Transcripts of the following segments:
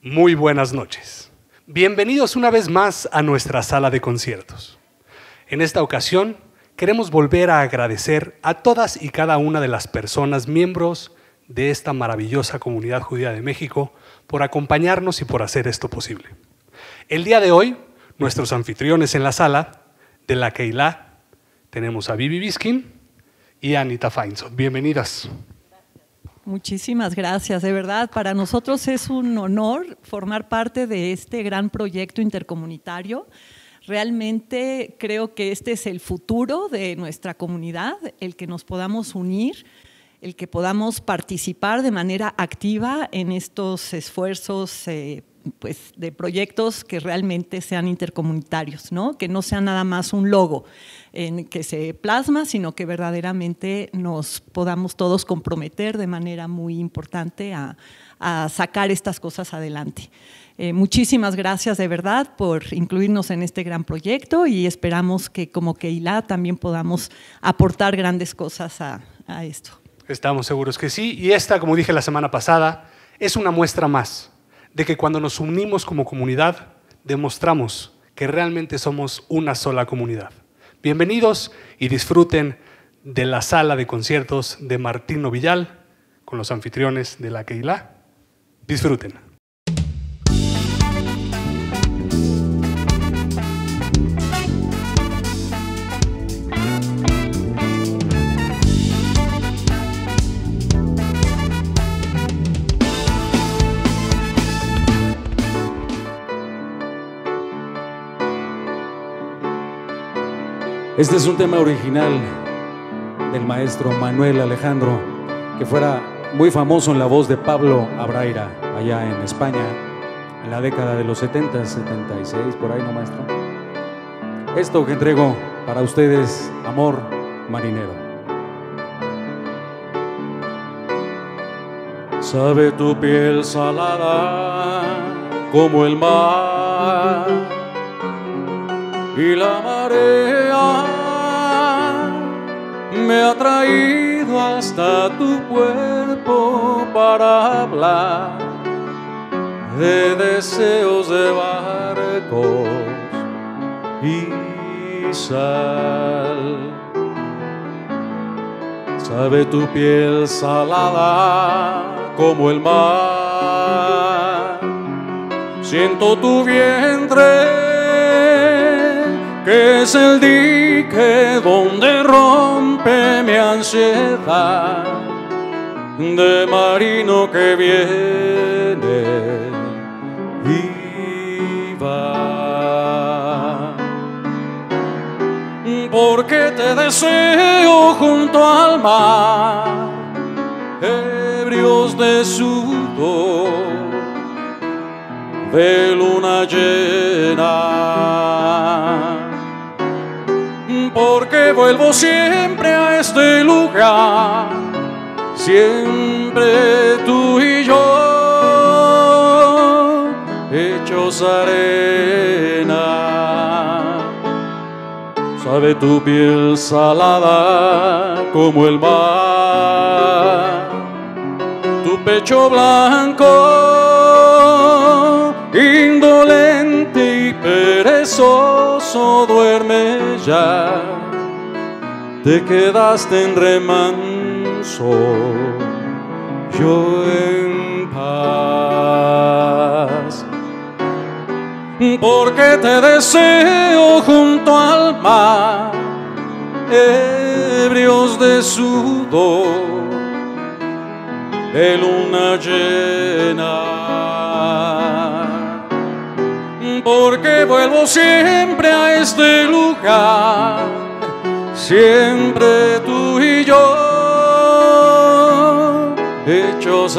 Muy buenas noches. Bienvenidos una vez más a nuestra sala de conciertos. En esta ocasión, queremos volver a agradecer a todas y cada una de las personas miembros de esta maravillosa comunidad judía de México por acompañarnos y por hacer esto posible. El día de hoy, nuestros anfitriones en la sala de la Keilah, tenemos a Bibi Biskin y a Anita Feinsohn. Bienvenidas. Muchísimas gracias, de verdad, para nosotros es un honor formar parte de este gran proyecto intercomunitario. Realmente creo que este es el futuro de nuestra comunidad, el que nos podamos unir, el que podamos participar de manera activa en estos esfuerzos pues, de proyectos que realmente sean intercomunitarios, ¿no? Que no sea nada más un logo en que se plasma, sino que verdaderamente nos podamos todos comprometer de manera muy importante a sacar estas cosas adelante. Muchísimas gracias de verdad por incluirnos en este gran proyecto y esperamos que como Keilah también podamos aportar grandes cosas a esto. Estamos seguros que sí, y esta, como dije la semana pasada, es una muestra más de que cuando nos unimos como comunidad, demostramos que realmente somos una sola comunidad. Bienvenidos y disfruten de la sala de conciertos de Martín Novillal con los anfitriones de la Keilah. Disfruten. Este es un tema original del maestro Manuel Alejandro, que fuera muy famoso en la voz de Pablo Abraira, allá en España, en la década de los 70, 76, por ahí, ¿no, maestro? Esto que entrego para ustedes, Amor Marinero. Sabe tu piel salada como el mar y la marea me ha traído hasta tu cuerpo para hablar de deseos de barcos y sal. Sabe tu piel salada como el mar, siento tu vientre que es el dique donde rompe mi ansiedad de marino que viene y va. Porque te deseo junto al mar, ebrios de sudor, de luna llena. Porque vuelvo siempre a este lugar, siempre tú y yo, hechos arena. Sabe tu piel salada como el mar, tu pecho blanco, indolente y perezoso, duerme ya. Te quedaste en remanso, yo en paz. Porque te deseo junto al mar, ebrios de sudor, de luna llena. Porque vuelvo siempre a este lugar, siempre tú y yo, hechos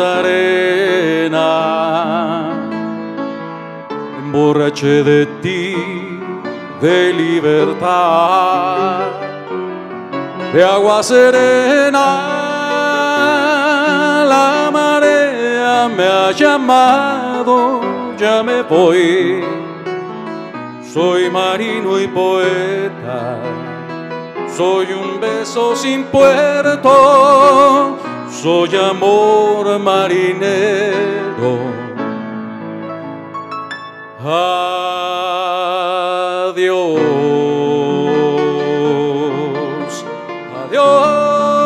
arena. Emborraché de ti, de libertad, de agua serena. La marea me ha llamado, ya me voy. Soy marino y poeta, soy un beso sin puerto, soy amor marinero. Adiós, adiós.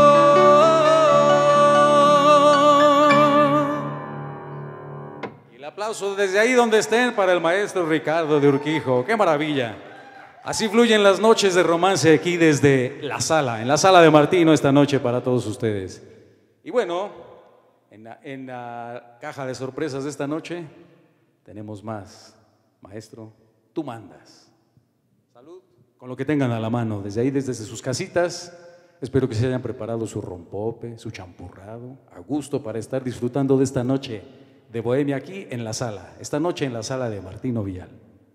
Y el aplauso desde ahí donde estén para el maestro Ricardo de Urquijo. ¡Qué maravilla! Así fluyen las noches de romance aquí desde la sala, en la sala de Martino esta noche para todos ustedes. Y bueno, en la caja de sorpresas de esta noche tenemos más. Maestro, tú mandas. Salud. Con lo que tengan a la mano, desde ahí, desde sus casitas, espero que se hayan preparado su rompope, su champurrado, a gusto para estar disfrutando de esta noche de bohemia aquí en la sala, esta noche en la sala de Martino Villal.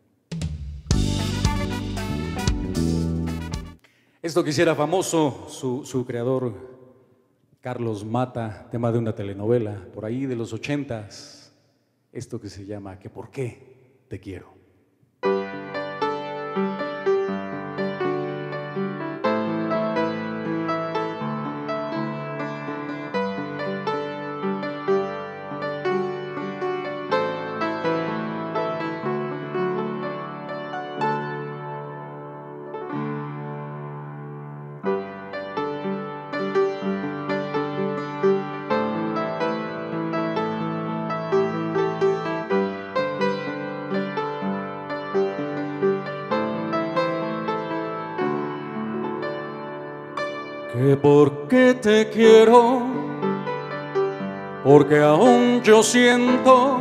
Esto que hiciera famoso su creador, Carlos Mata, tema de una telenovela por ahí de los 80s, esto que se llama ¿Que por qué te quiero? Que por qué te quiero, porque aún yo siento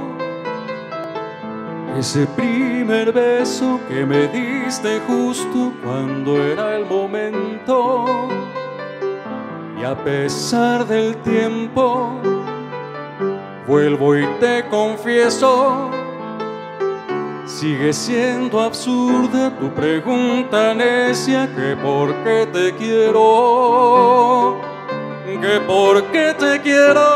ese primer beso que me diste justo cuando era el momento. Y a pesar del tiempo, vuelvo y te confieso, sigue siendo absurda tu pregunta necia, que por qué te quiero, que por qué te quiero.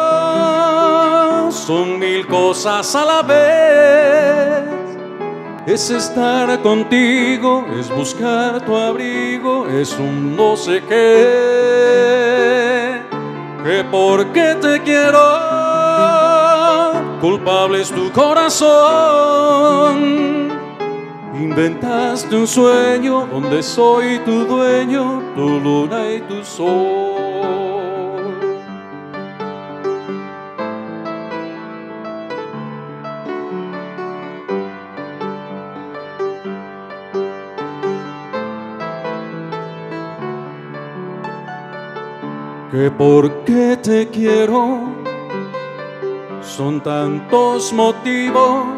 Son mil cosas a la vez, es estar contigo, es buscar tu abrigo, es un no sé qué, que por qué te quiero. Culpable es tu corazón, inventaste un sueño donde soy tu dueño, tu luna y tu sol. Que por qué te quiero, son tantos motivos.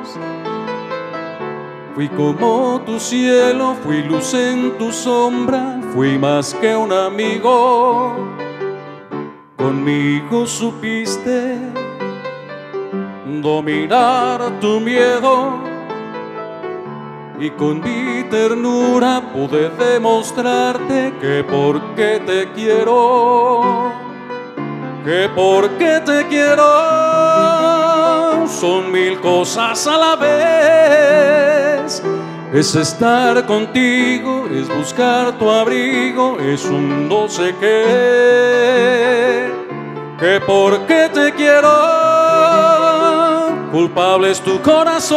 Fui como tu cielo, fui luz en tu sombra, fui más que un amigo. Conmigo supiste dominar tu miedo, y con mi ternura pude demostrarte que por qué te quiero, que por qué te quiero. Son mil cosas a la vez, es estar contigo, es buscar tu abrigo, es un no sé qué, que por qué te quiero. Culpable es tu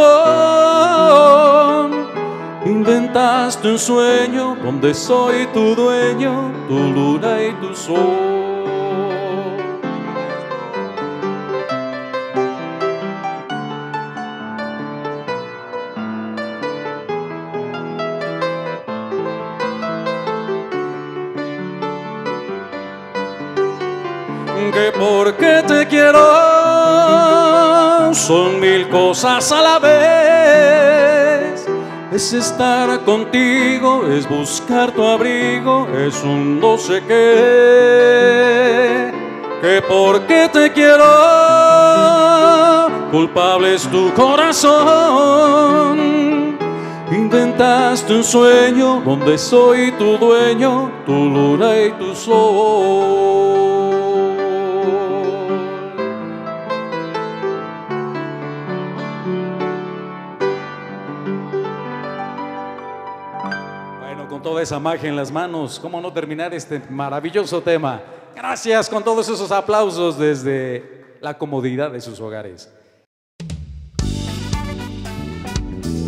corazón, inventaste un sueño donde soy tu dueño, tu luna y tu sol. Que por qué te quiero, son mil cosas a la vez, es estar contigo, es buscar tu abrigo, es un no sé qué, que por qué te quiero. Culpable es tu corazón, inventaste un sueño donde soy tu dueño, tu luna y tu sol. Con toda esa magia en las manos, ¿cómo no terminar este maravilloso tema? Gracias, con todos esos aplausos desde la comodidad de sus hogares.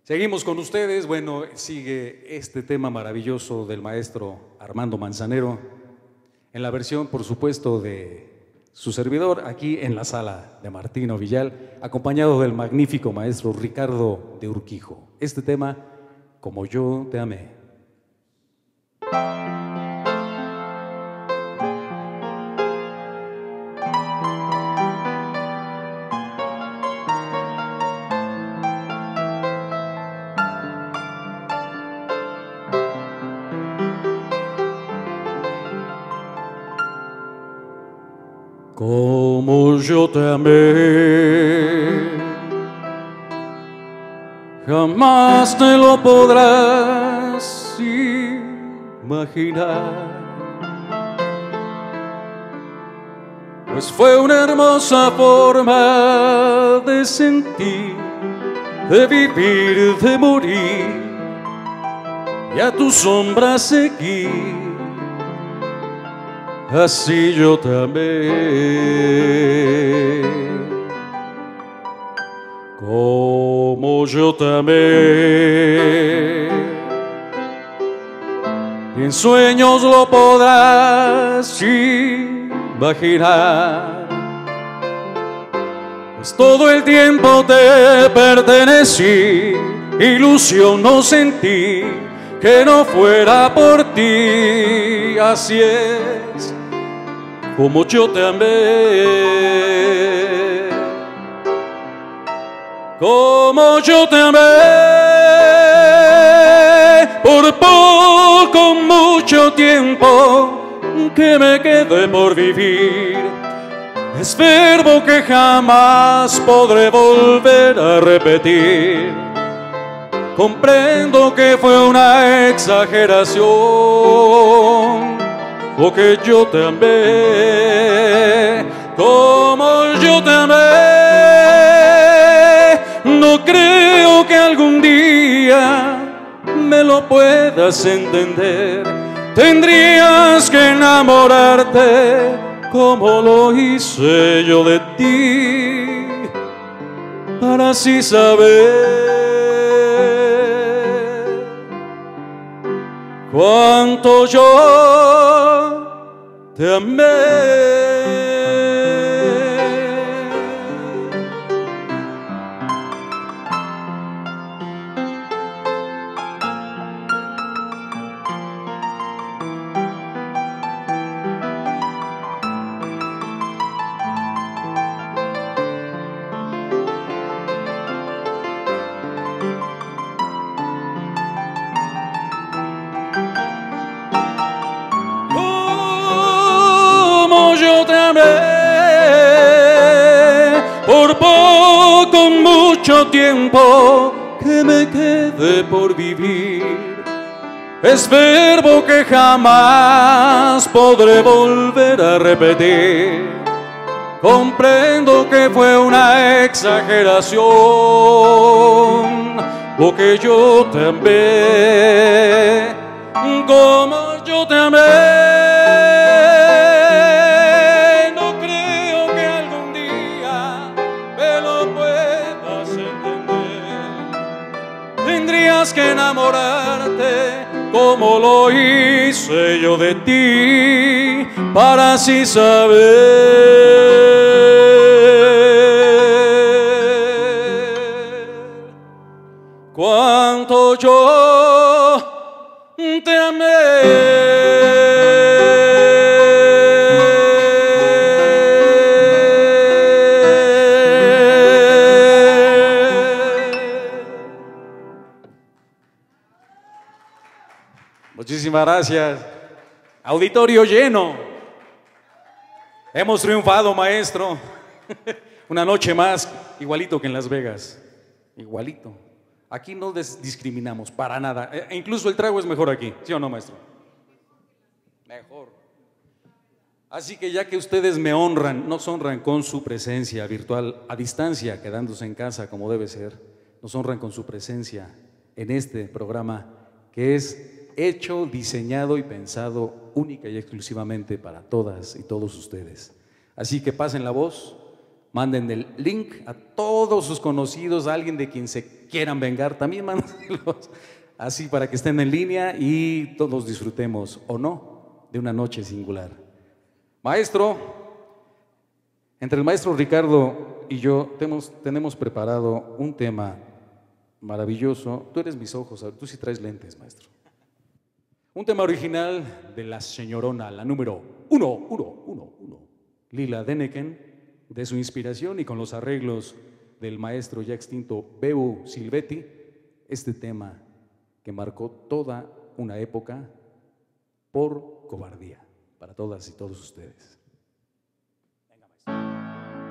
Seguimos con ustedes. Bueno, sigue este tema maravilloso del maestro Armando Manzanero, en la versión, por supuesto, de su servidor, aquí en la sala de Martino Villal, acompañado del magnífico maestro Ricardo de Urquijo. Este tema, Como yo te amé. Como yo te amé, jamás te lo podrás imaginar, pues fue una hermosa forma de sentir, de vivir, de morir, y a tu sombra seguir. Así yo te amé, como yo te amé. Y en sueños lo podrás imaginar, pues todo el tiempo te pertenecí, ilusión no sentí que no fuera por ti. Así es como yo te amé, como yo te amé, por poco, mucho tiempo que me quedé por vivir. Es verbo que jamás podré volver a repetir. Comprendo que fue una exageración, o que yo te amé, como yo te amé. No creo que algún día me lo puedas entender. Tendrías que enamorarte como lo hice yo de ti, para así saber cuánto yo te amé. Por poco, mucho tiempo que me quedé por vivir. Es verbo que jamás podré volver a repetir. Comprendo que fue una exageración, o que yo te amé, como yo te amé. Que enamorarte como lo hice yo de ti, para así saber cuánto yo te amé. Muchísimas gracias. Auditorio lleno. Hemos triunfado, maestro. Una noche más, igualito que en Las Vegas. Igualito. Aquí no discriminamos para nada. Incluso el trago es mejor aquí, ¿sí o no, maestro? Mejor. Así que ya que ustedes me honran, nos honran con su presencia virtual a distancia, quedándose en casa como debe ser, nos honran con su presencia en este programa que es hecho, diseñado y pensado única y exclusivamente para todas y todos ustedes. Así que pasen la voz, Manden el link a todos sus conocidos, a alguien de quien se quieran vengar, también mándenlos así para que estén en línea y todos disfrutemos, o no, de una noche singular. Maestro, entre el maestro Ricardo y yo tenemos preparado un tema maravilloso. Tú eres mis ojos, tú sí traes lentes, maestro. Un tema original de la señorona, la número 1, Lila Deneken, de su inspiración y con los arreglos del maestro ya extinto Beu Silvetti, este tema que marcó toda una época por cobardía, para todas y todos ustedes. Venga, maestro.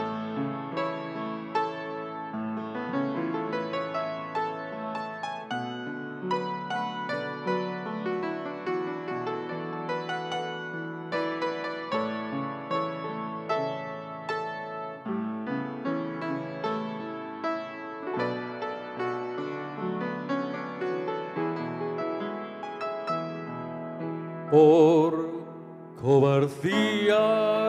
Por cobardía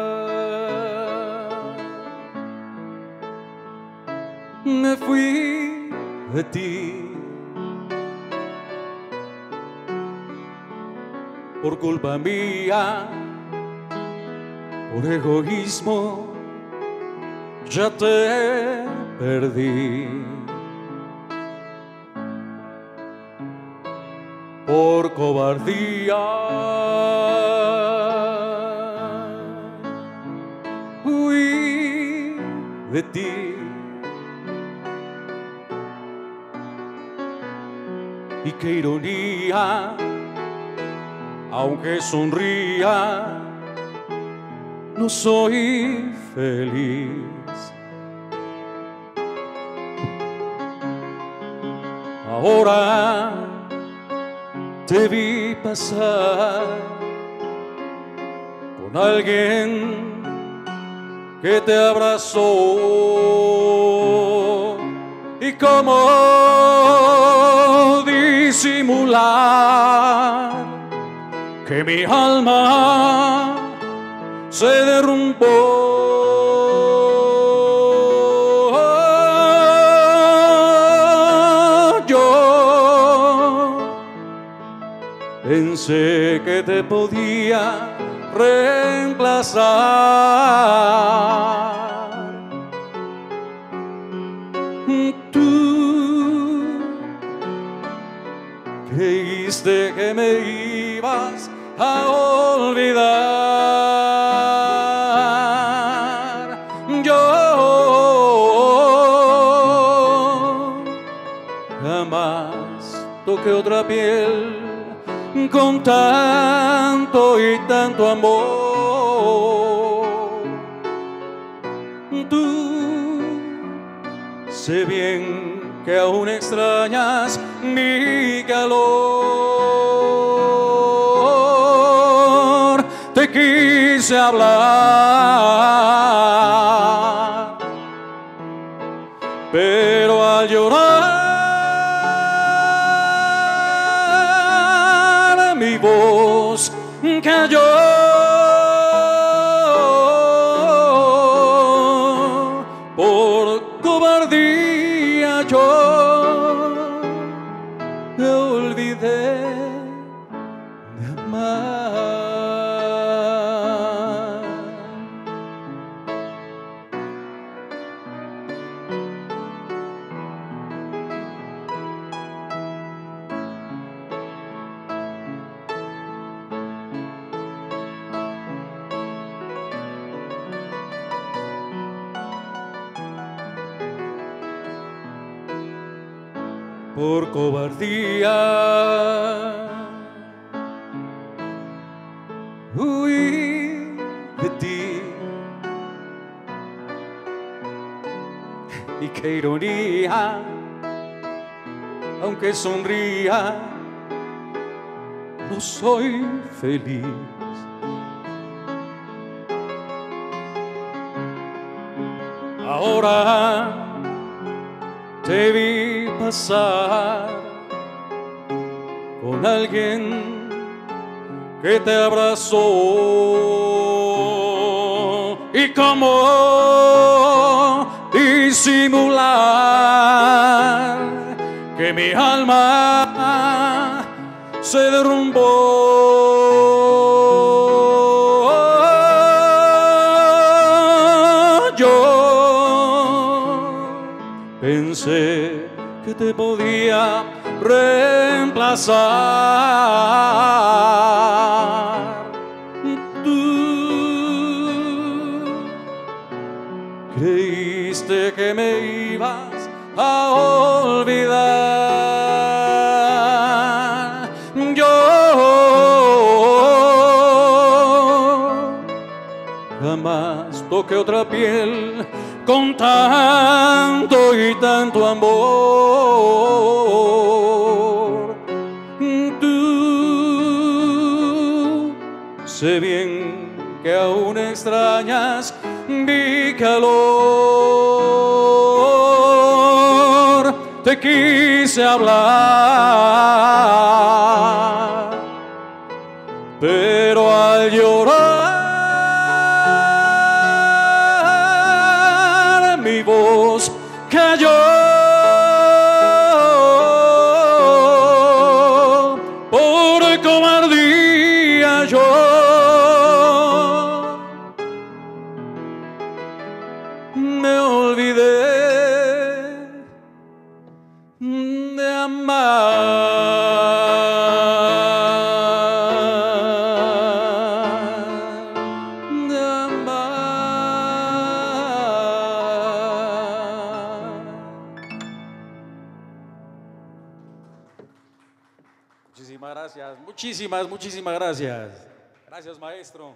me fui de ti, por culpa mía, por egoísmo ya te perdí. Por cobardía huí de ti y qué ironía, aunque sonría, no soy feliz. Ahora te vi pasar con alguien que te abrazó, y cómo disimular que mi alma se derrumbó. Pensé que te podía reemplazar. Tú creíste que me ibas a olvidar. Yo jamás toqué otra piel con tanto y tanto amor. Tú sé bien que aún extrañas mi calor. Te quise hablar, pero al llorar mi voz cayó. Por cobardía yo me olvidé de amar. Por cobardía huí de ti, y qué ironía, aunque sonría, no soy feliz. Ahora te vi pasar con alguien que te abrazó, y como disimular que mi alma se derrumbó. Yo pensé que te podía reemplazar. Tú creíste que me ibas a olvidar. Yo jamás toqué otra piel con tanto y tanto amor. Tú sé bien que aún extrañas mi calor. Te quise hablar, pero al llorar mi voz cayó. Por cobardía yo me olvidé de amar, de amar. Muchísimas gracias, muchísimas gracias. Gracias, maestro.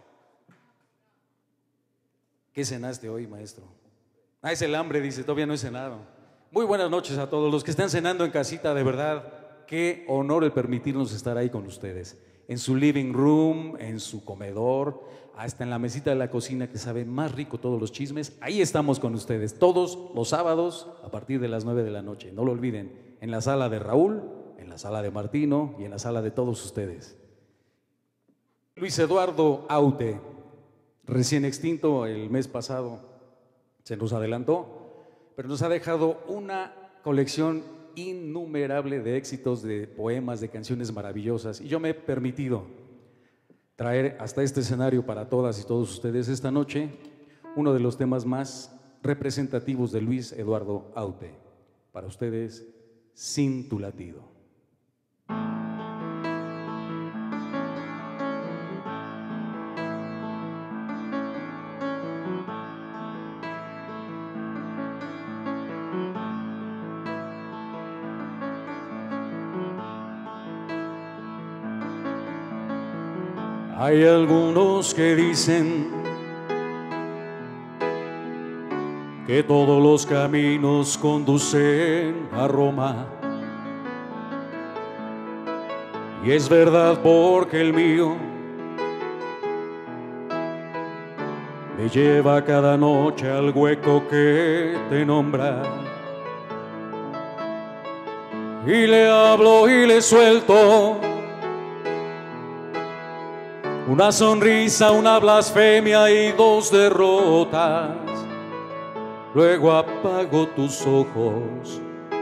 ¿Qué cenaste hoy, maestro? Ah, es el hambre, dice, todavía no he cenado. Muy buenas noches a todos los que están cenando en casita, de verdad. Qué honor el permitirnos estar ahí con ustedes. En su living room, en su comedor, hasta en la mesita de la cocina que sabe más rico todos los chismes. Ahí estamos con ustedes, todos los sábados a partir de las 9 de la noche. No lo olviden, en la sala de Raúl, en la sala de Martino y en la sala de todos ustedes. Luis Eduardo Aute, recién extinto el mes pasado, se nos adelantó, pero nos ha dejado una colección innumerable de éxitos, de poemas, de canciones maravillosas. Y yo me he permitido traer hasta este escenario para todas y todos ustedes esta noche uno de los temas más representativos de Luis Eduardo Aute. Para ustedes, Sin tu latido. Hay algunos que dicen que todos los caminos conducen a Roma. Y es verdad porque el mío me lleva cada noche al hueco que te nombra. Y le hablo y le suelto una sonrisa, una blasfemia y dos derrotas. Luego apago tus ojos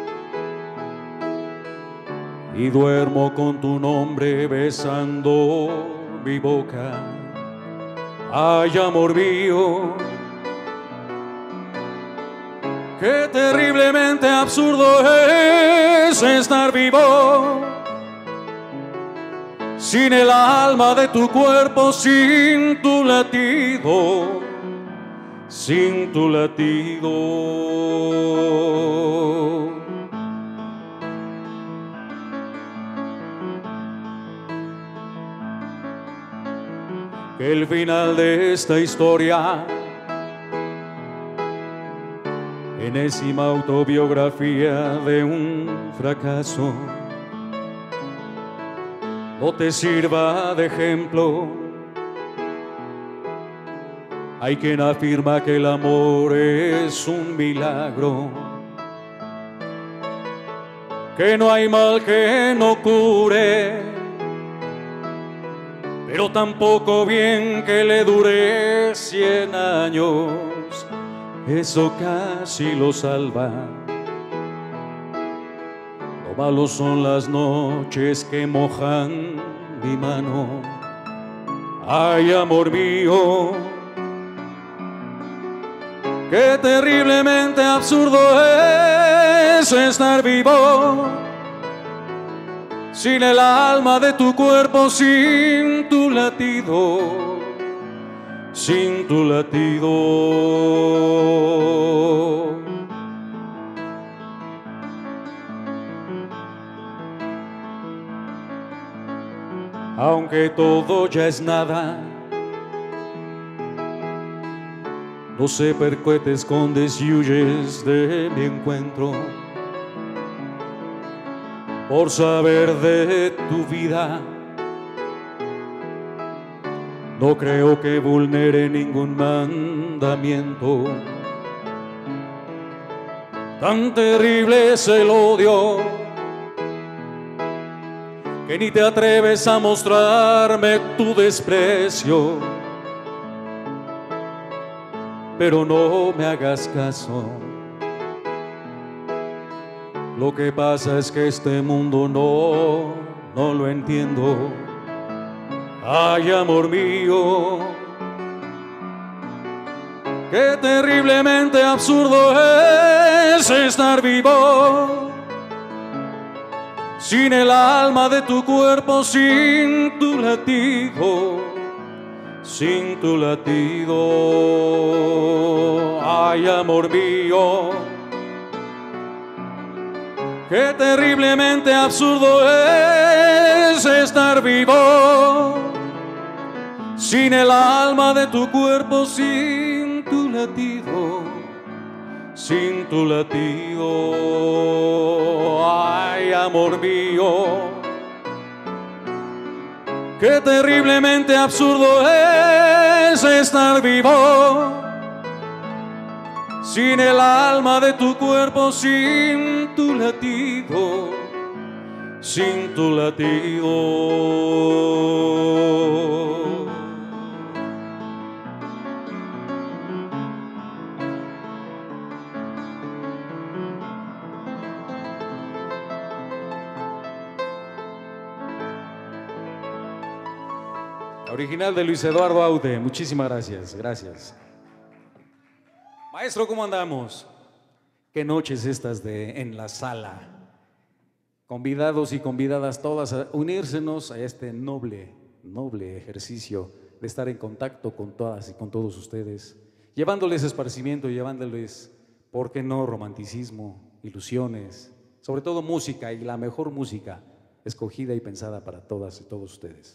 y duermo con tu nombre besando mi boca. Ay, amor mío, qué terriblemente absurdo es estar vivo sin el alma de tu cuerpo, sin tu latido, sin tu latido. Que el final de esta historia, enésima autobiografía de un fracaso, no te sirva de ejemplo. Hay quien afirma que el amor es un milagro, que no hay mal que no cure, pero tampoco bien que le dure 100 años eso casi lo salva. Lo malo son las noches que mojan mi mano. Ay, amor mío, qué terriblemente absurdo es estar vivo sin el alma de tu cuerpo, sin tu latido, sin tu latido. Aunque todo ya es nada, no sé por qué te escondes y huyes de mi encuentro. Por saber de tu vida, no creo que vulnere ningún mandamiento. Tan terrible es el odio que ni te atreves a mostrarme tu desprecio. Pero no me hagas caso. Lo que pasa es que este mundo no lo entiendo. Ay, amor mío, qué terriblemente absurdo es estar vivo sin el alma de tu cuerpo, sin tu latido, sin tu latido. Ay, amor mío, qué terriblemente absurdo es estar vivo sin el alma de tu cuerpo, sin tu latido, sin tu latido. Ay, amor mío, qué terriblemente absurdo es estar vivo sin el alma de tu cuerpo, sin tu latido, sin tu latido. Original de Luis Eduardo Aude. Muchísimas gracias, gracias. Maestro, ¿cómo andamos? Qué noches estas de En la Sala. Convidados y convidadas todas a unírsenos a este noble ejercicio de estar en contacto con todas y con todos ustedes, llevándoles esparcimiento, llevándoles, ¿por qué no?, romanticismo, ilusiones, sobre todo música, y la mejor música escogida y pensada para todas y todos ustedes.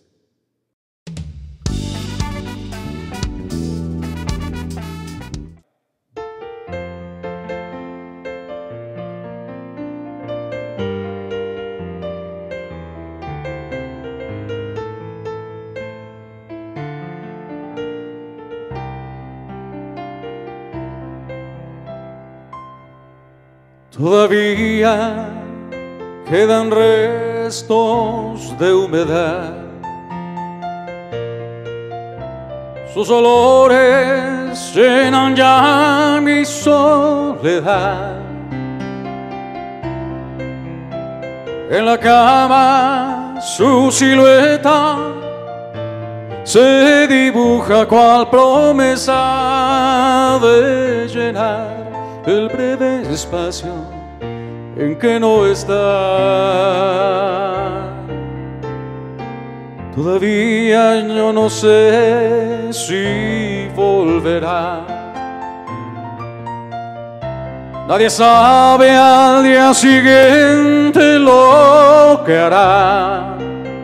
Todavía quedan restos de humedad, sus olores llenan ya mi soledad. En la cama su silueta se dibuja cual promesa de llenar el breve espacio en que no está. Todavía yo no sé si volverá. Nadie sabe al día siguiente lo que hará.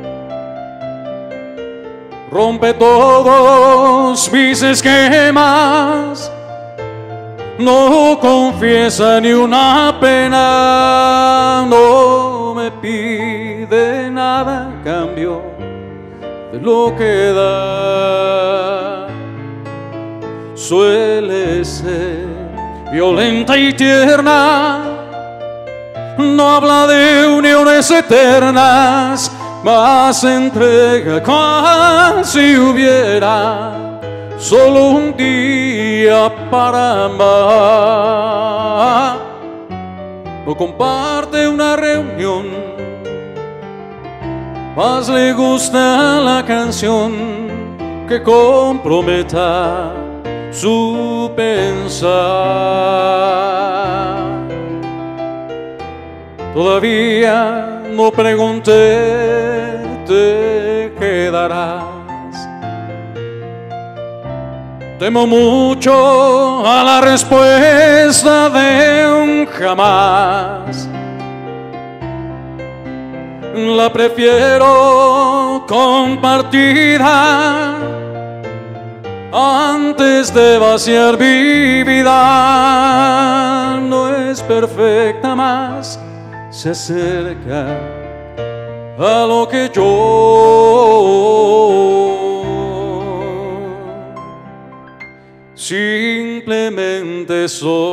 Rompe todos mis esquemas, no confiesa ni una pena, no me pide nada a cambio de lo que da. Suele ser violenta y tierna, no habla de uniones eternas, mas entrega cual si hubiera solo un día para amar. No comparte una reunión, más le gusta la canción que comprometa su pensar. Todavía no pregunté, ¿te quedarás? Temo mucho a la respuesta de un jamás. La prefiero compartida antes de vaciar mi vida. No es perfecta, más se acerca a lo que yo simplemente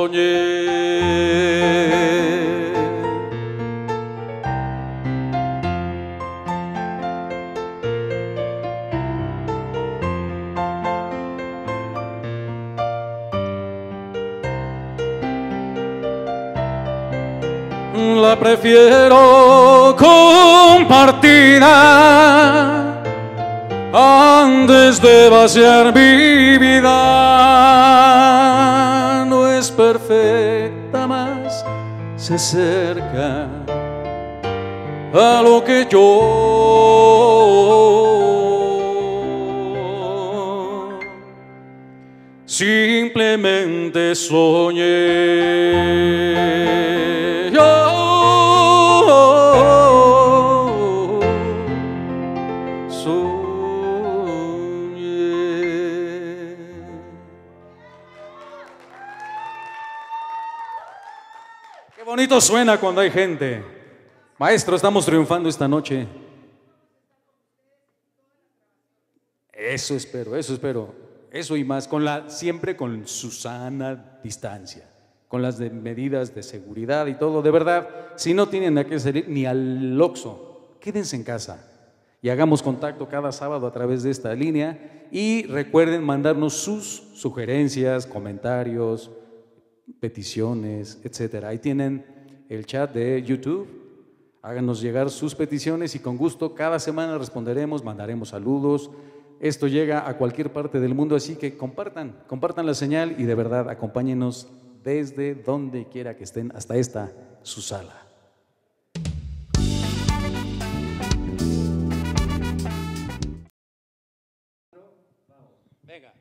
soñé. La prefiero compartida antes de vaciar mi vida. No es perfecta, más se acerca a lo que yo simplemente soñé. Qué bonito suena cuando hay gente. Maestro, estamos triunfando esta noche. Eso espero, eso espero. Eso y más, siempre con su sana distancia, con las medidas de seguridad y todo. De verdad, si no tienen a qué salir ni al Oxxo, quédense en casa y hagamos contacto cada sábado a través de esta línea. Y recuerden mandarnos sus sugerencias, comentarios, peticiones, etcétera. Ahí tienen el chat de YouTube. Háganos llegar sus peticiones y con gusto cada semana responderemos, mandaremos saludos. Esto llega a cualquier parte del mundo, así que compartan la señal y de verdad acompáñenos desde donde quiera que estén hasta esta su sala. Venga.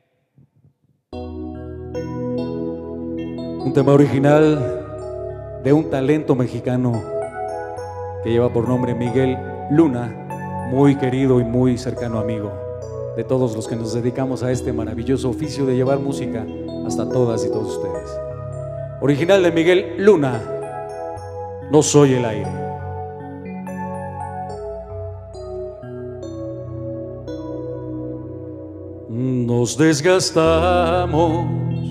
Un tema original de un talento mexicano que lleva por nombre Miguel Luna, muy querido y muy cercano amigo de todos los que nos dedicamos a este maravilloso oficio de llevar música hasta todas y todos ustedes. Original de Miguel Luna, No soy el aire. Nos desgastamos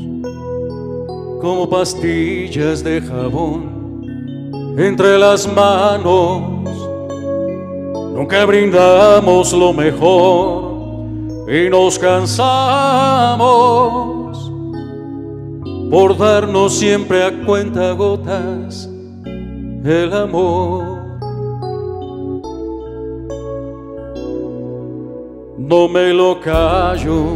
como pastillas de jabón entre las manos. Nunca brindamos lo mejor y nos cansamos por darnos siempre a cuentagotas el amor. No me lo callo,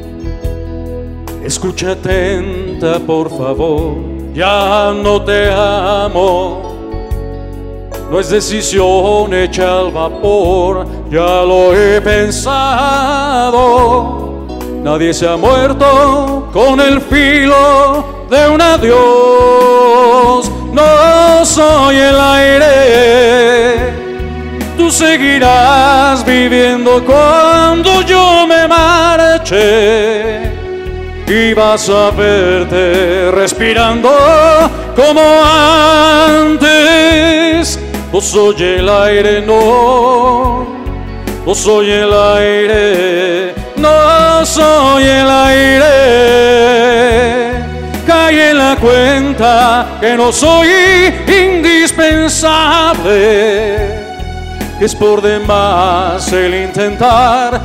escucha atenta por favor, ya no te amo. No es decisión hecha al vapor, ya lo he pensado. Nadie se ha muerto con el filo de un adiós. No soy el aire, tú seguirás viviendo cuando yo me marche. Y vas a verte respirando como antes. No soy el aire, no soy el aire, no soy el aire. Cae en la cuenta que no soy indispensable, es por demás el intentar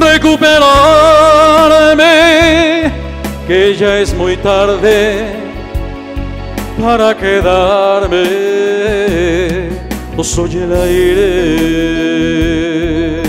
recuperarme, que ya es muy tarde para quedarme. No soy el aire.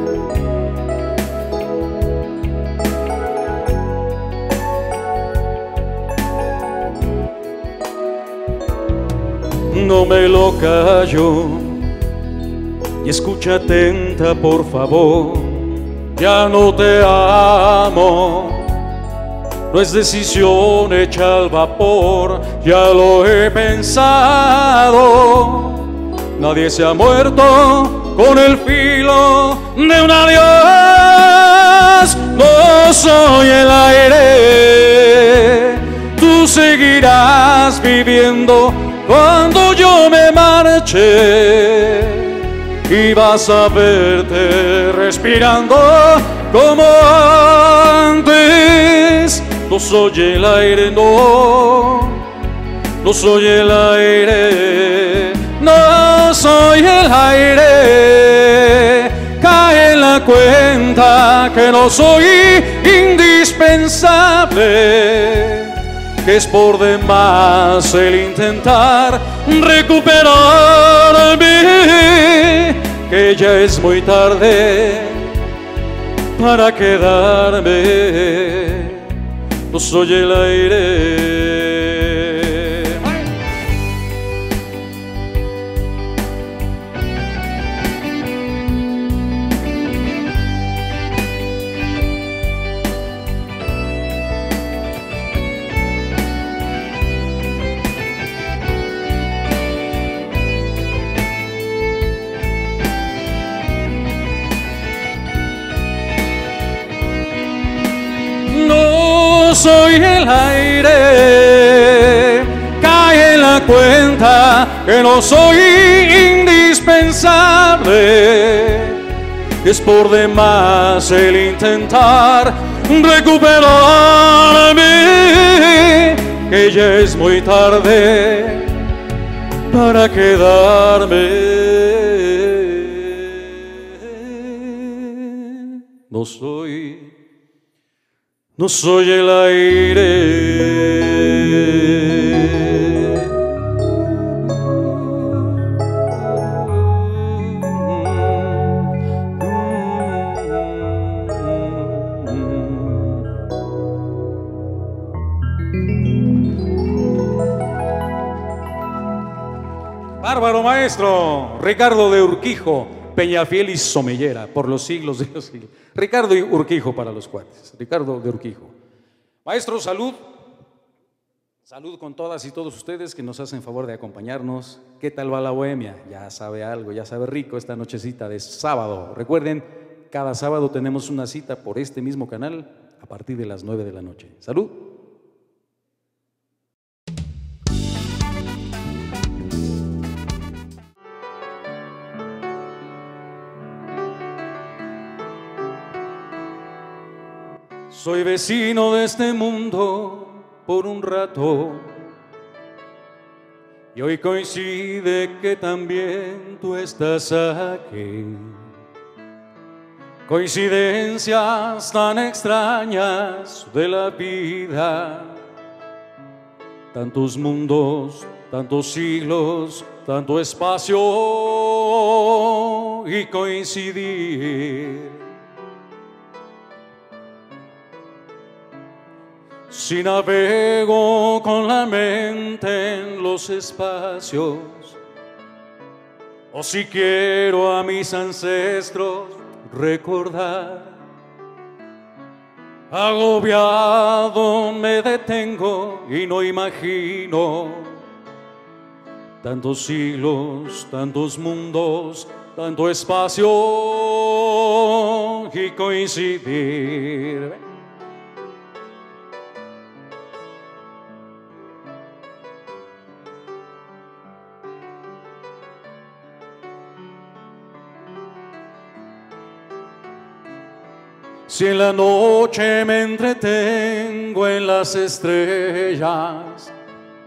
No me lo callo y escucha atenta, por favor. Ya no te amo, no es decisión hecha al vapor, ya lo he pensado. Nadie se ha muerto con el filo de un adiós. No soy el aire, tú seguirás viviendo cuando yo me marche, y vas a verte respirando como antes. No soy el aire, no, no soy el aire, no soy el aire. Cae en la cuenta que no soy indispensable, que es por demás el intentar recuperarme, que ya es muy tarde para quedarme. No soy el aire. No soy el aire, cae en la cuenta que no soy indispensable, es por demás el intentar recuperarme, que ya es muy tarde para quedarme. No soy el aire. Bárbaro maestro, Ricardo de Urquijo, Peñafiel y Somellera, por los siglos de los siglos. Ricardo y Urquijo para los cuates. Ricardo de Urquijo. Maestro, salud. Salud con todas y todos ustedes que nos hacen favor de acompañarnos. ¿Qué tal va la bohemia? Ya sabe algo, ya sabe rico esta nochecita de sábado. Recuerden, cada sábado tenemos una cita por este mismo canal a partir de las 9 de la noche. Salud. Soy vecino de este mundo por un rato, y hoy coincide que también tú estás aquí. Coincidencias tan extrañas de la vida, tantos mundos, tantos siglos, tanto espacio y coincidir. Si navego con la mente en los espacios, o si quiero a mis ancestros recordar, agobiado me detengo y no imagino tantos siglos, tantos mundos, tanto espacio y coincidir. Si en la noche me entretengo en las estrellas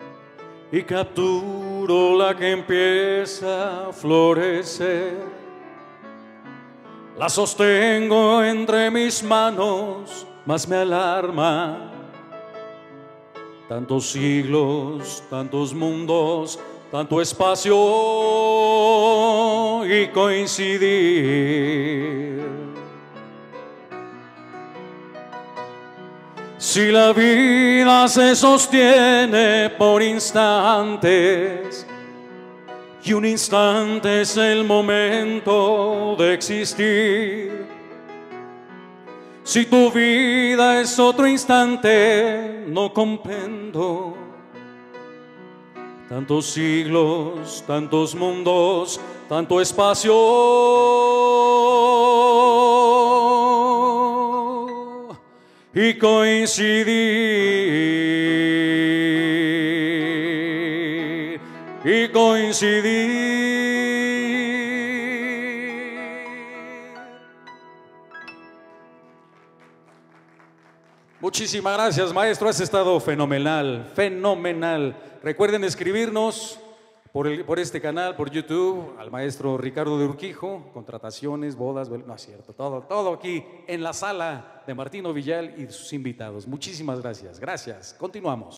y capturo la que empieza a florecer, La sostengo entre mis manos, mas me alarma. Tantos siglos, tantos mundos, tanto espacio y coincidir. Si la vida se sostiene por instantes, y un instante es el momento de existir. Si tu vida es otro instante, no comprendo. Tantos siglos, tantos mundos, tanto espacio y coincidir, y coincidir. Muchísimas gracias, maestro, has estado fenomenal, fenomenal. Recuerden escribirnos por este canal, por YouTube, al maestro Ricardo de Urquijo, contrataciones, bodas, no es cierto, todo aquí en la sala de Martino Villal y sus invitados. Muchísimas gracias, gracias. Continuamos.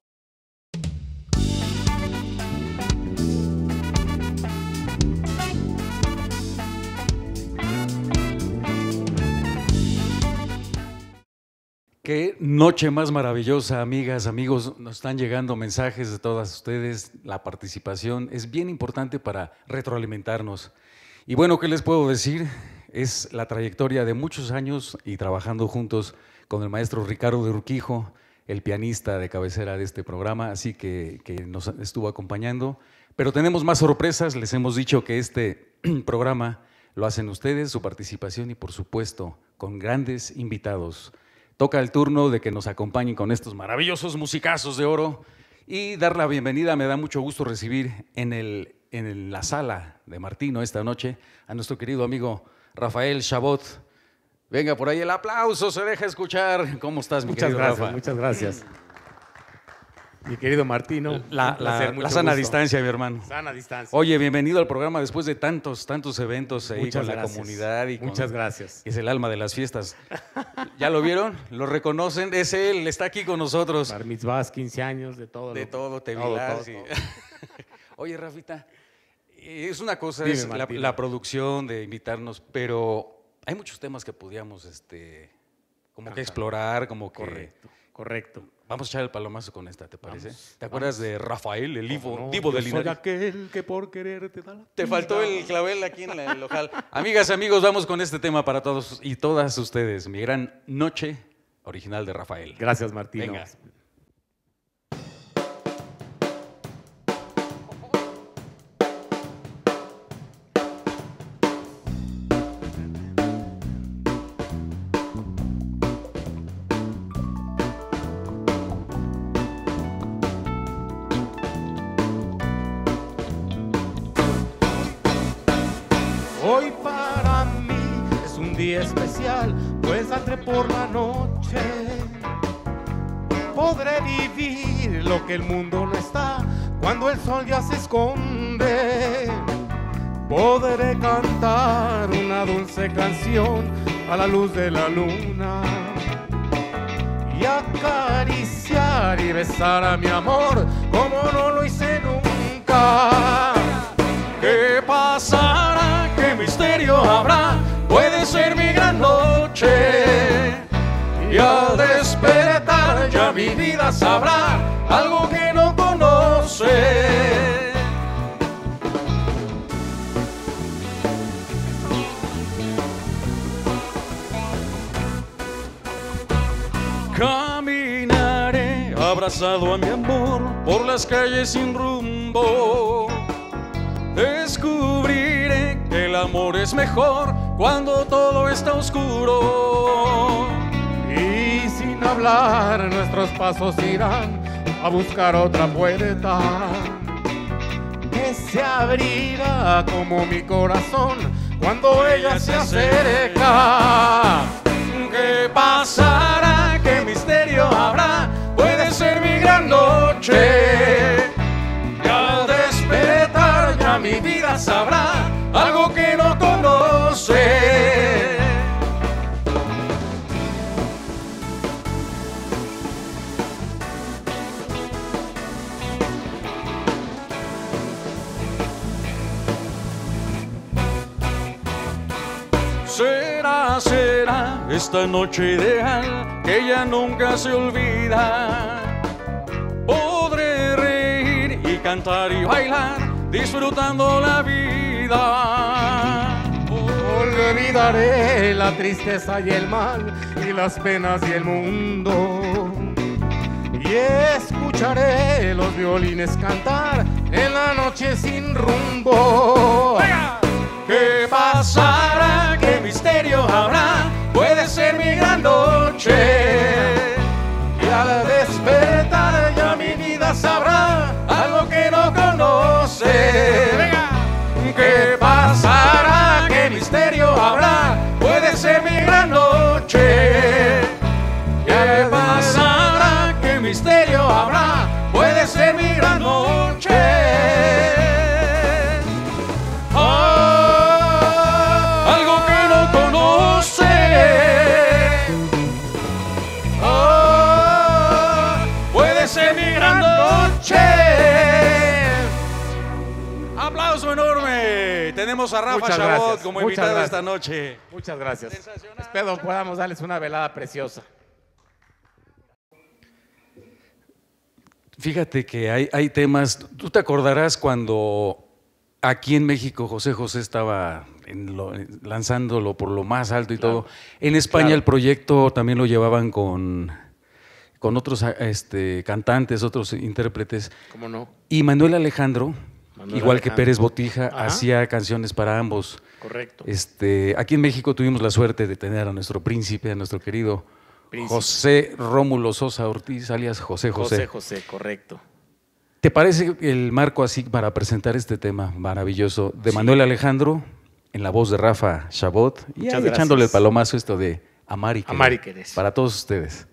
Qué noche más maravillosa, amigas, amigos. Nos están llegando mensajes de todas ustedes. La participación es bien importante para retroalimentarnos. Y bueno, ¿qué les puedo decir? Es la trayectoria de muchos años y trabajando juntos con el maestro Ricardo de Urquijo, el pianista de cabecera de este programa, así que nos estuvo acompañando. Pero tenemos más sorpresas. Les hemos dicho que este programa lo hacen ustedes, su participación y, por supuesto, con grandes invitados. Toca el turno de que nos acompañen con estos maravillosos musicazos de oro y dar la bienvenida. Me da mucho gusto recibir en la sala de Martino esta noche a nuestro querido amigo Rafael Chabot. Venga, por ahí el aplauso, se deja escuchar. ¿Cómo estás, mi querido Rafa? Muchas gracias. Mi querido Martino. La sana distancia, mi hermano. Sana distancia. Oye, bienvenido al programa después de tantos eventos ahí Muchas con la gracias. Comunidad. Muchas gracias. Es el alma de las fiestas. ¿Ya lo vieron? ¿Lo reconocen? Es él, está aquí con nosotros. Bar mitzvahs, 15 años, de todo. De todo, te todo, virás, todo. Oye, Rafita, es una cosa, Dime, es Martino. la producción de invitarnos, pero hay muchos temas que podíamos como que explorar, como que… Correcto. Vamos a echar el palomazo con esta, ¿te parece? Vamos, ¿Te acuerdas de Rafael, el No, divo de yo soy Linares? aquel que por quererte da la Te vida. faltó el clavel aquí en el local. Amigas, amigos, vamos con este tema para todos y todas ustedes. Mi gran noche original de Rafael. Gracias, Martino. Venga. Hoy para mí es un día especial, pues saldré por la noche. Podré vivir lo que el mundo no está cuando el sol ya se esconde. Podré cantar una dulce canción a la luz de la luna y acariciar y besar a mi amor como no lo hice nunca. ¿Qué pasará? ¿Qué misterio habrá? Puede ser mi gran noche. Y al despertar ya mi vida sabrá algo que no conoce. Caminaré abrazado a mi amor por las calles sin rumbo. Descubriré que el amor es mejor cuando todo está oscuro. Y sin hablar nuestros pasos irán a buscar otra puerta que se abrirá como mi corazón cuando ella se acerca. ¿Qué pasará? ¿Qué misterio habrá? Puede ser mi gran noche. Y al despertar ya mi vida sabrá algo que no conoce. esta noche ideal que ya nunca se olvida. Podré reír y cantar y bailar, disfrutando la vida. Olvidaré la tristeza y el mal y las penas y el mundo, y escucharé los violines cantar en la noche sin rumbo. ¿Qué pasará? ¿Qué misterio habrá? Puede ser mi gran noche. Y al despertar ya mi vida sabrá algo que no conoce. ¿Qué pasará? ¿Qué misterio habrá? Puede ser mi gran noche. ¿Qué pasará? ¿Qué misterio habrá? Puede ser mi gran noche. Algo que no conoce. Puede ser mi gran noche. Aplauso enorme. Tenemos a Rafa Chabot como invitado esta noche. Muchas gracias. Espero podamos darles una velada preciosa. Fíjate que hay temas. Tú te acordarás cuando aquí en México José José estaba lanzándolo por lo más alto y todo. En España el proyecto también lo llevaban con otros cantantes, otros intérpretes. ¿Cómo no? Y Manuel Alejandro, igual que Pérez Botija, hacía canciones para ambos. Correcto. Aquí en México tuvimos la suerte de tener a nuestro príncipe, a nuestro querido José Rómulo Sosa Ortiz, alias José José. José José, correcto. ¿Te parece el marco así para presentar este tema maravilloso de Manuel Alejandro en la voz de Rafa Chabot y ahí echándole el palomazo esto de Amar y Querer? Amar y Querer. Para todos ustedes.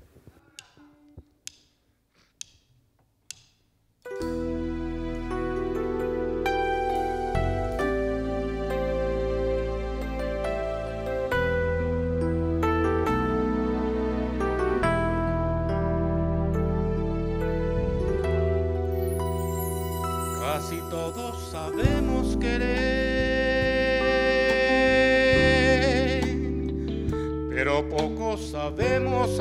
Casi todos sabemos querer, pero pocos sabemos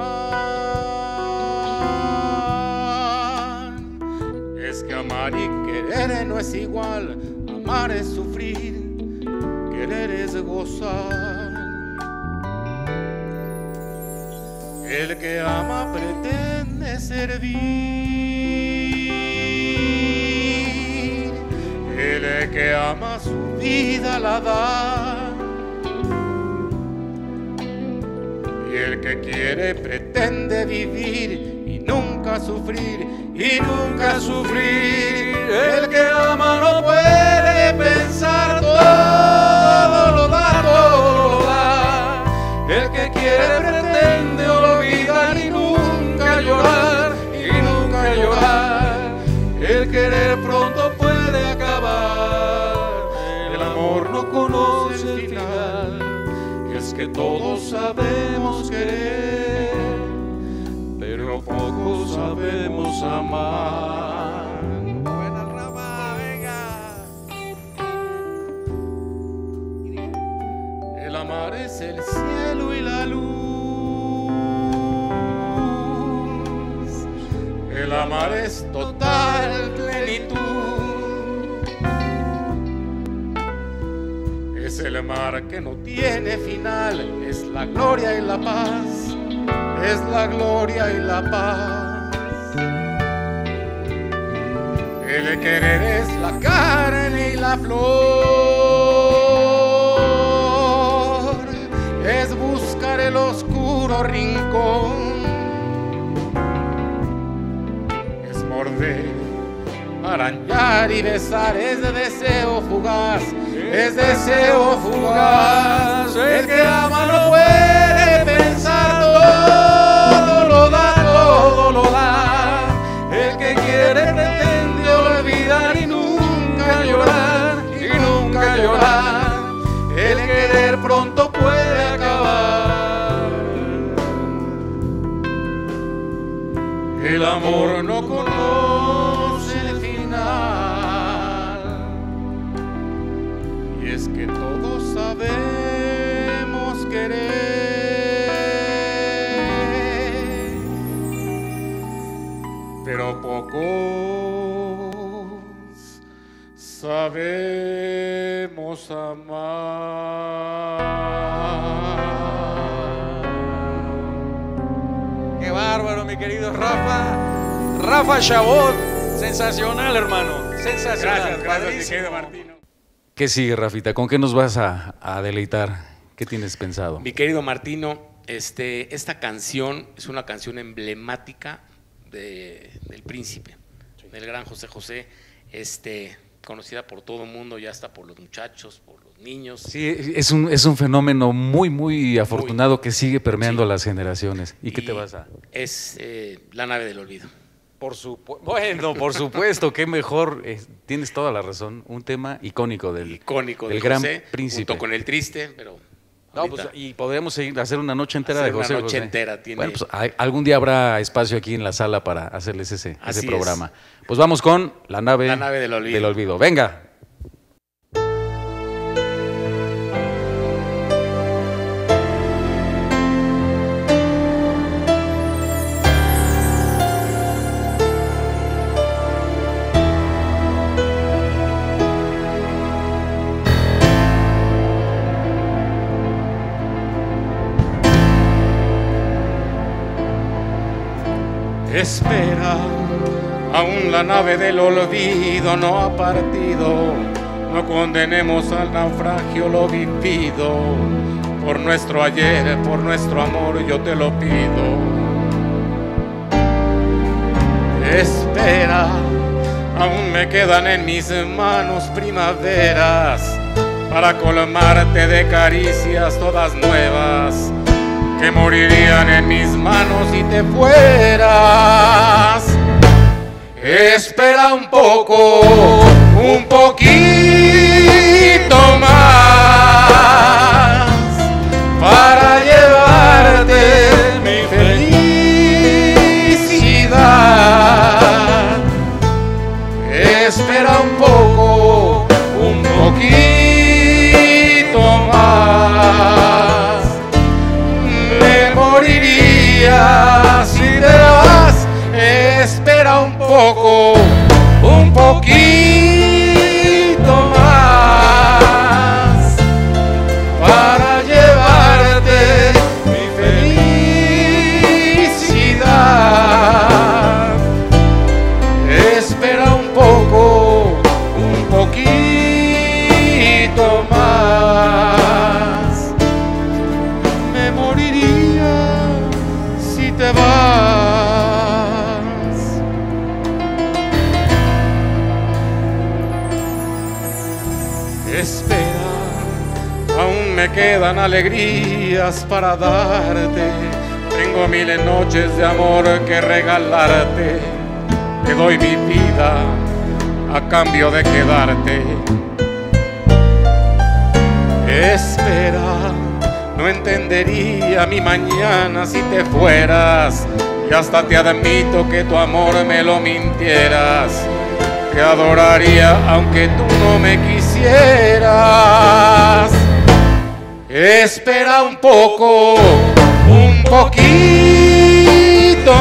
amar. Es que amar y querer no es igual, amar es sufrir, querer es gozar. El que ama pretende servir, el que ama su vida la da, y el que quiere pretende vivir y nunca sufrir, y nunca sufrir. El que ama no puede pensar, todo lo da, todo lo da. El que quiere pretende olvidar y nunca llorar, y nunca llorar. El querer pronto puede acabar, el amor no conoce el final. Es que todos sabemos querer, pero pocos sabemos amar. Buena Rafa, venga. El amar es el cielo y la luz. El amar es total plenitud. Es el mar que no tiene final, es la gloria y la paz, es la gloria y la paz. El querer es la carne y la flor, es buscar el oscuro rincón, es morder, arañar y besar, es de deseo fugaz, es deseo fugaz. El que ama no puede pensar, todo lo da, todo lo da. El que quiere pretende olvidar y nunca llorar, y nunca llorar. El querer pronto puede acabar, el amor no conoce el final. Y es que todos sabemos querer, sabemos amar. Qué bárbaro, mi querido Rafa. Rafa Chabot, sensacional, hermano. Sensacional. Gracias, mi querido Martino. ¿Qué sigue, Rafita? ¿Con qué nos vas a deleitar? ¿Qué tienes pensado? Mi querido Martino, esta canción es una canción emblemática del Príncipe, del gran José José, conocida por todo el mundo, ya hasta por los muchachos, por los niños. Sí, es un fenómeno muy, muy afortunado que sigue permeando las generaciones. ¿Y qué te vas a...? Es La nave del olvido. Bueno, por supuesto, qué mejor, tienes toda la razón, un tema icónico del gran José, Príncipe. Junto con el triste, pero... No, pues, y podríamos seguir hacer una noche entera de José. Una noche José. entera tiene. Bueno, pues algún día habrá espacio aquí en la sala para hacerles ese programa. Es. Pues vamos con La nave del olvido. Venga. Espera, aún la nave del olvido no ha partido. No condenemos al naufragio lo vivido. Por nuestro ayer, por nuestro amor, yo te lo pido. Espera, aún me quedan en mis manos primaveras para colmarte de caricias todas nuevas, que morirían en mis manos si te fueras. Espera un poco, un poquito más, para llevarte mi felicidad. Espera un poco, un poquito más. Me moriría si te vas. Espera un poco, un poquito más, para llevarte mi felicidad. Espera un poco, un poquito más. Me moriría si te vas. Espera, aún me quedan alegrías para darte. Tengo miles noches de amor que regalarte. Te doy mi vida a cambio de quedarte. Espera, no entendería mi mañana si te fueras. Y hasta te admito que tu amor me lo mintieras. Te adoraría aunque tú no me quisieras. Espera un poco, un poquito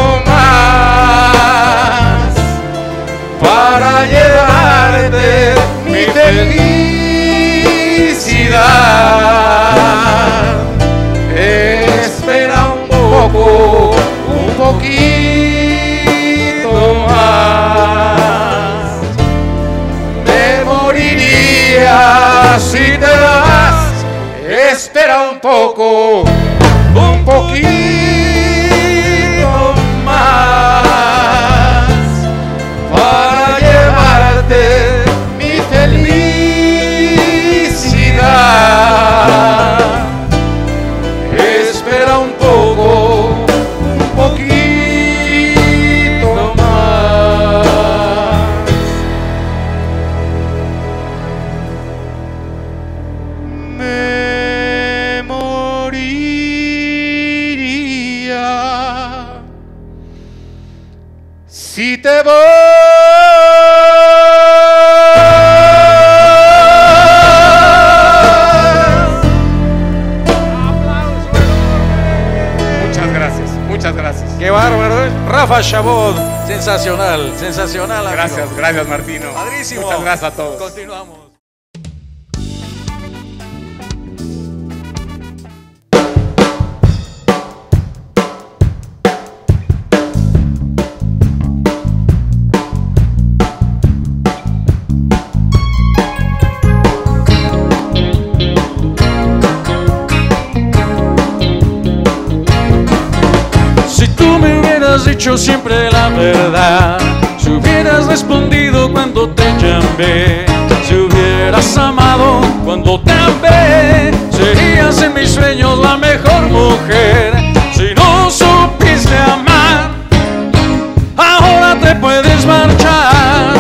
más, para llevarte mi felicidad. Espera un poco, un poquito más. Me moriría si te vas. Espera un poco, un poquito más, para llevarte mi felicidad. Espera un poco, un poquito más. Me moriría si te vas. Muchas gracias, muchas gracias. Qué bárbaro, ¿eh? Rafa Chabot, Sensacional, sensacional. Gracias, amigo. gracias Martino. Padrísimo. Muchas gracias a todos. Continuamos. Has dicho siempre la verdad, si hubieras respondido cuando te llamé, si hubieras amado cuando te amé, serías en mis sueños la mejor mujer. Si no supiste amar, ahora te puedes marchar.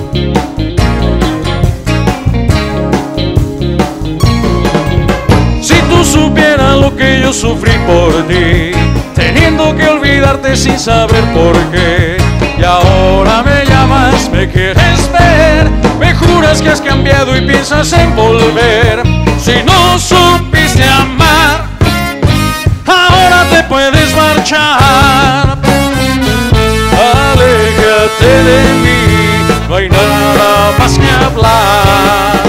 Si tú supieras lo que yo sufrí por ti, teniendo que olvidarte sin saber por qué, y ahora me llamas, me quieres ver, me juras que has cambiado y piensas en volver. Si no supiste amar, ahora te puedes marchar. Aléjate de mí, no hay nada más que hablar.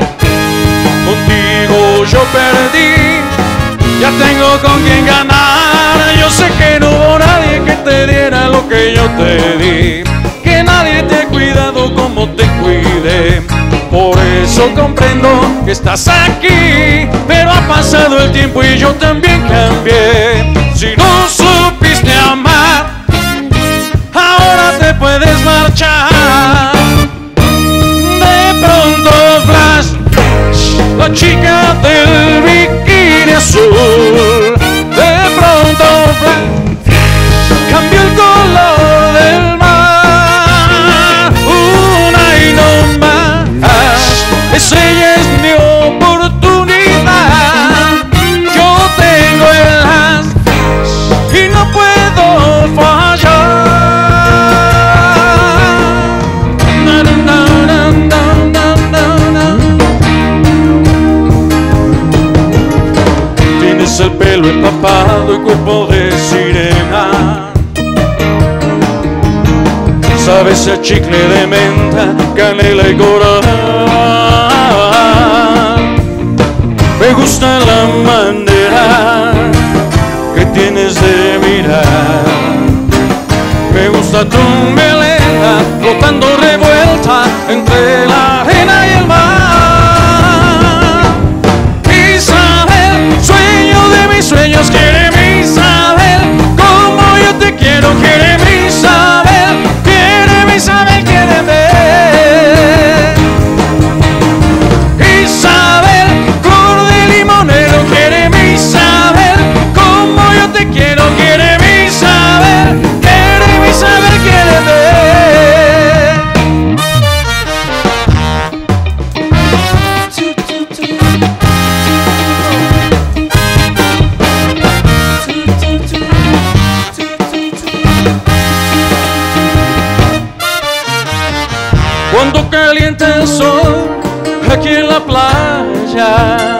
Contigo yo perdí, ya tengo con quien ganar. Yo sé que no hubo nadie que te diera lo que yo te di, que nadie te ha cuidado como te cuidé. Por eso comprendo que estás aquí, pero ha pasado el tiempo y yo también cambié. Si no supiste amar, ahora te puedes marchar. De pronto flash, la chica del bikini azul. De pronto cambió el color del mar. Una y no más, ella es mi oportunidad. Yo tengo el as y no puedo fallar. Na, na, na, na, na, na, na. Tienes el pelo empapado y cuerpo de sirena, sabes a chicle de menta, canela y coral. Me gusta la manera que tienes de mirar, me gusta tu melena flotando revuelta entre la arena y el mar. Isabel, sueño de mis sueños, quiéreme Isabel, como yo te quiero, quiéreme Isabel, quiéreme Isabel, quiéreme. Isabel, flor de limonero, quiéreme Isabel, como yo te quiero, quiéreme Isabel, quiéreme Isabel, quiéreme. Cuando calienta el sol aquí en la playa,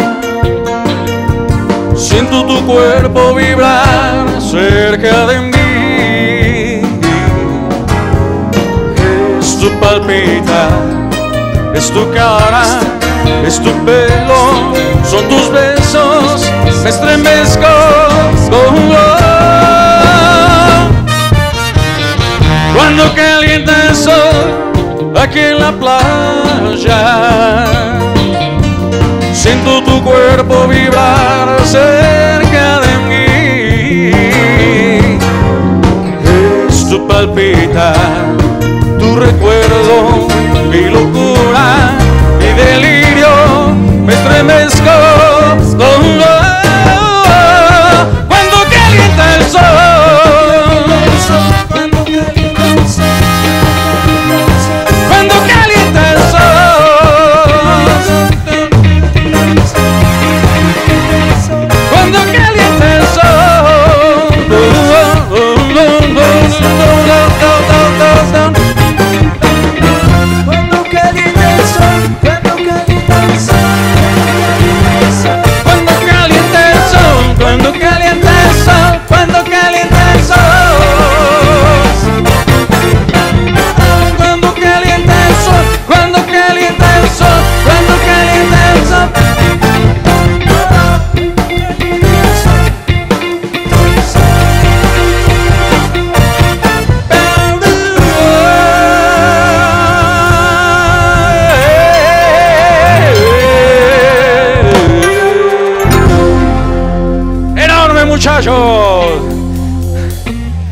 siento tu cuerpo vibrar cerca de mí. Es tu palpitar, es tu cara, es tu pelo, son tus besos, me estremezco con vos. Cuando calienta el sol aquí en la playa, siento tu cuerpo vibrar cerca de mí. Es tu palpitar, tu recuerdo, mi locura, mi delirio, me estremezco con vos. Cuando calienta el sol, cuando calienta el sol, cuando calienta el sol.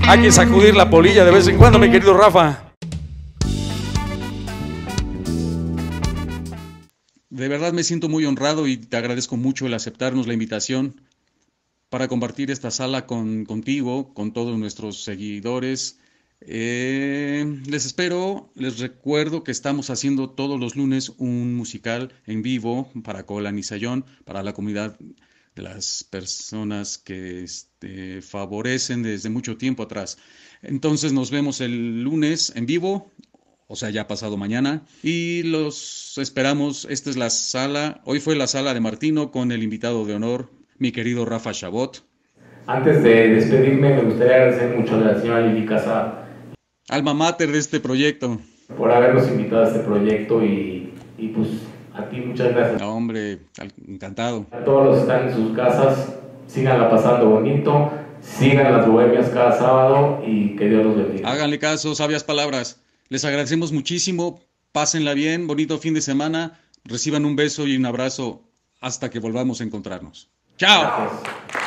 Hay que sacudir la polilla de vez en cuando, mi querido Rafa. De verdad me siento muy honrado y te agradezco mucho el aceptarnos la invitación para compartir esta sala contigo, con todos nuestros seguidores. Les espero, les recuerdo que estamos haciendo todos los lunes un musical en vivo para Colan y Sayón, para la comunidad de las personas que favorecen desde mucho tiempo atrás. Entonces nos vemos el lunes en vivo, o sea, ya pasado mañana, y los esperamos. Esta es la sala, hoy fue la sala de Martino con el invitado de honor, mi querido Rafa Chabot. Antes de despedirme, me gustaría agradecer mucho a la señora Lili Casa, alma mater de este proyecto, por habernos invitado a este proyecto y pues a ti muchas gracias. No, hombre, encantado. A todos los que están en sus casas, síganla pasando bonito, sigan las bohemias cada sábado y que Dios los bendiga. Háganle caso, sabias palabras. Les agradecemos muchísimo, pásenla bien, bonito fin de semana, reciban un beso y un abrazo hasta que volvamos a encontrarnos. ¡Chao! Gracias.